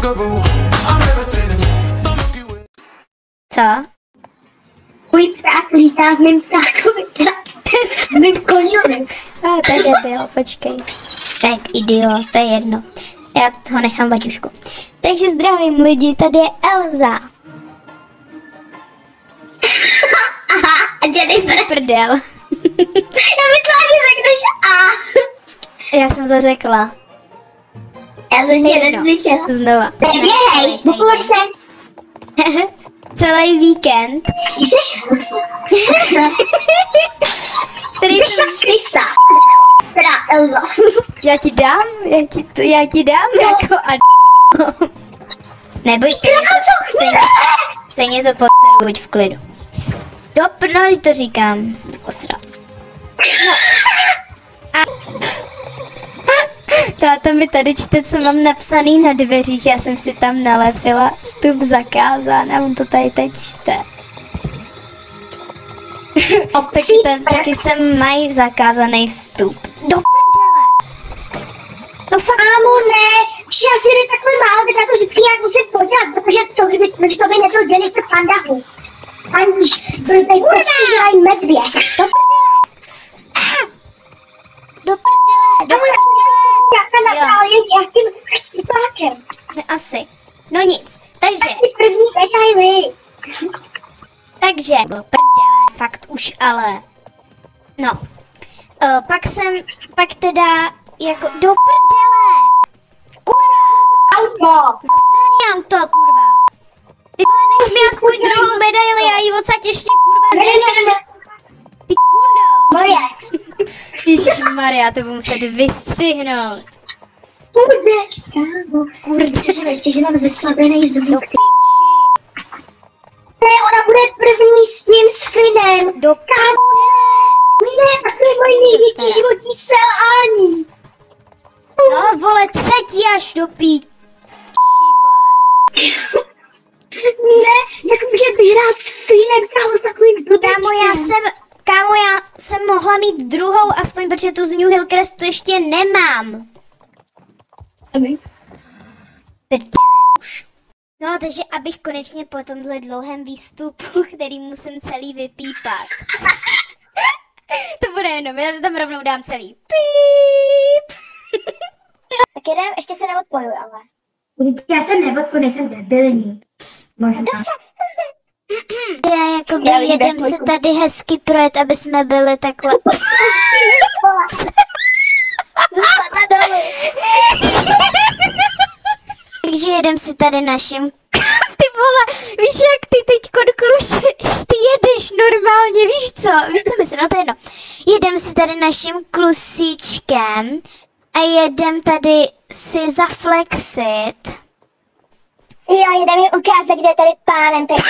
Co? Můj pták lítá v mým ptákovi. V mým koňovi. To je debil, počkej. Tak idiot, to je jedno. Já ho nechám baťušku. Takže zdravím lidi, tady je Elza. Aha, a dělej se. Prdel. Já myslela, že řekneš a. Já jsem to řekla. Já jsem tě neslyšela. Znova. Neběhej, pokud se. Celý víkend. Jsi hrozná. Jsi tak krysa. Teda Elza. Já ti dám, já ti dám jako a neboj, stejně to poseru, buď v klidu. No, to říkám, jsem to posral. No. A táta mi tady čte, co mám napsaný na dveřích, já jsem si tam nalepila vstup zakázán a on to tady teď čte. Taky jsem mají zakázaný vstup. Do prdele! To fakt... Mámo, ne, už já si jde takhle málo, tak já to vždycky nějak musím podělat, protože to by nebyl dělej se pandahu. Aniž, to je tady prostě želají medvěd. Do prdele! Do prdele! Do prdele! Jaká Natálie s jakým chcipákem. Asi. No nic, takže... Ty první detaily. Takže... Do prdele, fakt už ale... No. Pak teda jako... Do prdele! Kurva! Auto! Zasraný auto, kurva! Ty vole, nech mi aspoň druhou medaili a jí odsaď ještě, kurva, Ne. Ty kundo! Moje. Ježišmarja, to budu muset vystřihnout. Kurde, ještě mám zeslabený zvuk. Do piči. Ne, ona bude první s tím s Finem. Do prdele. Ne, to je moje největší životní selhání. No vole, třetí až do píči, vole. Ne, jak může vyhrát s Finem, kámo, s takovým dotečkem. Kámo, já jsem mohla mít druhou, aspoň protože tu z New Hillcrestu ještě nemám. Prdele už. No, takže abych konečně po tomhle dlouhém výstupu, který musím celý vypípat. To bude jenom, já to tam rovnou dám celý. Píp. Tak jedem, ještě se neodpojuj, ale. Já se neodpoju, nejsem debilní. Možná. Dobře. Já jakoby jedem se tady hezky projet, aby jsme byli takhle. Takže jedem si tady naším... Ty vole, víš jak ty teď klušeš, ty jedeš normálně, víš co myslím, no to je jedno. Jedem si tady naším klusíčkem a jedem tady si zaflexit. Jo, jedem mi ukázat, kde je tady pánem, tak...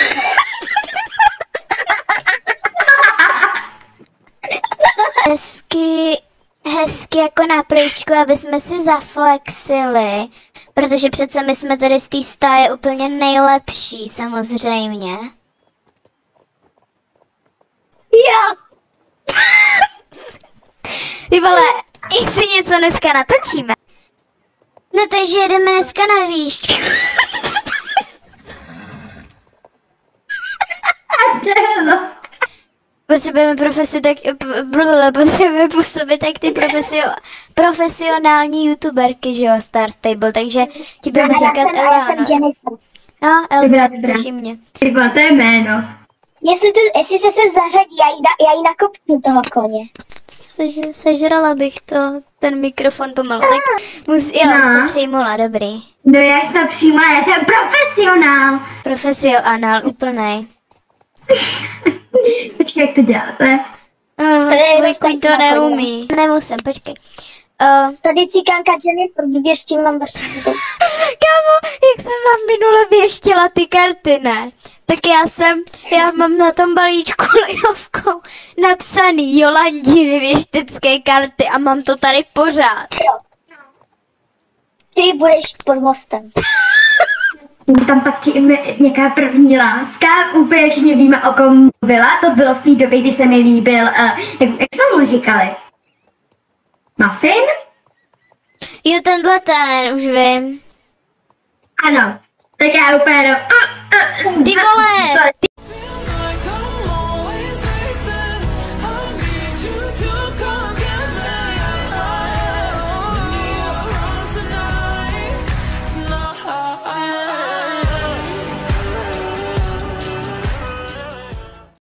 Hezky jako na pryčku, aby jsme si zaflexili, protože přece my jsme tady z té stáje úplně nejlepší, samozřejmě. Jo. Ty vole, jak si něco dneska natočíme? No takže jedeme dneska na výšku. Potřebujeme potřebujeme působit jak ty profesionální youtuberky, že jo, Star Stable, takže ti budeme říkat Ela, no, Elza, drží mě. To je jméno. Jestli se zařadí, já jí nakopnu toho koně. Sežrala bych ten mikrofon pomalu, tak jsi to přijmula, dobrý. No já jsem to přijmula, já jsem profesionál. Profesionál, úplnej. Počkej, jak to děláte? Tvůj kuň to neumí. Nemusím, počkej. Tady cikánka Jennifer, vyvěštím vám vaši video. Kámo, jak jsem vám minule věštila ty karty, ne? Tak já mám na tom balíčku lejovkou napsaný Jolandiny věštecké karty a mám to tady pořád. Jo. Ty budeš pod mostem. Tam patří nějaká první láska, úplně všichni víme, o kom byla, to bylo v té době, kdy se mi líbil, jak jsme mu říkali? Muffin? Jo, tenhle ten, už vím. Ano, tak já úplně Ty vole!